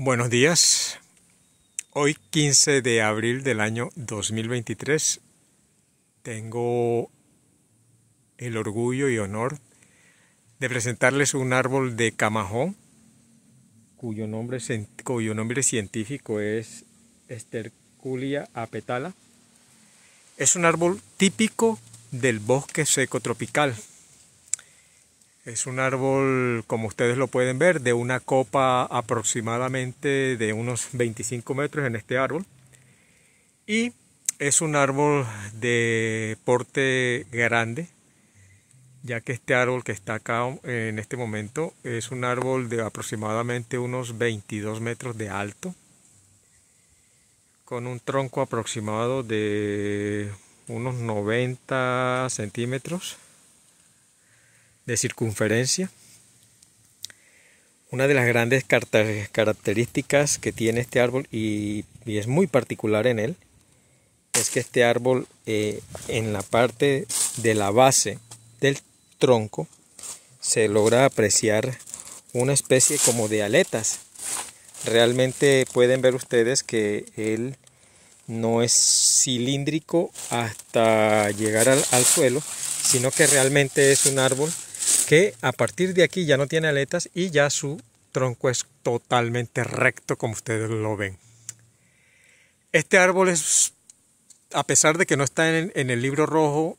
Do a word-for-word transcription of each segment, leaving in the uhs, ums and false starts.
Buenos días. Hoy quince de abril del año dos mil veintitrés tengo el orgullo y honor de presentarles un árbol de camajón cuyo nombre, cuyo nombre científico es Esterculia apetala. Es un árbol típico del bosque seco tropical. Es un árbol, como ustedes lo pueden ver, de una copa aproximadamente de unos veinticinco metros en este árbol. Y es un árbol de porte grande, ya que este árbol que está acá en este momento es un árbol de aproximadamente unos veintidós metros de alto, con un tronco aproximado de unos noventa centímetros de circunferencia. Una de las grandes características que tiene este árbol, y, y es muy particular en él, es que este árbol eh, en la parte de la base del tronco se logra apreciar una especie como de aletas. Realmente pueden ver ustedes que él no es cilíndrico hasta llegar al, al suelo, sino que realmente es un árbol que a partir de aquí ya no tiene aletas y ya su tronco es totalmente recto, como ustedes lo ven. Este árbol es, a pesar de que no está en, en el libro rojo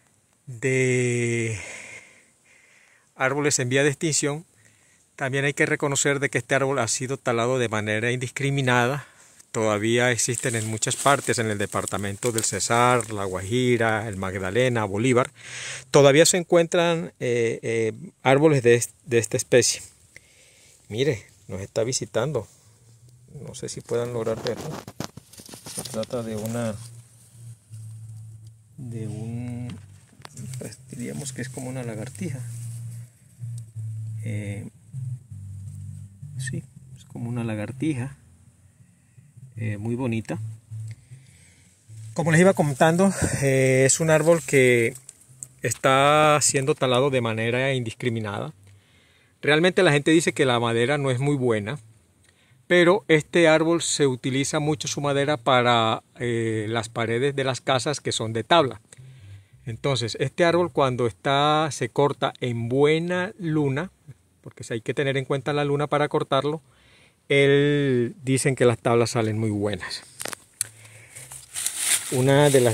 de árboles en vía de extinción, también hay que reconocer de que este árbol ha sido talado de manera indiscriminada. Todavía existen en muchas partes, en el departamento del Cesar, La Guajira, el Magdalena, Bolívar. Todavía se encuentran eh, eh, árboles de, de esta especie. Mire, nos está visitando. No sé si puedan lograr verlo. Se trata de una... de un... pues diríamos que es como una lagartija. Eh, sí, es como una lagartija. Eh, muy bonita. Como les iba comentando, eh, es un árbol que está siendo talado de manera indiscriminada. Realmente la gente dice que la madera no es muy buena, pero este árbol se utiliza mucho su madera para eh, las paredes de las casas que son de tabla. Entonces, este árbol cuando está, se corta en buena luna, porque hay que tener en cuenta la luna para cortarlo, él dicen que las tablas salen muy buenas. Una de las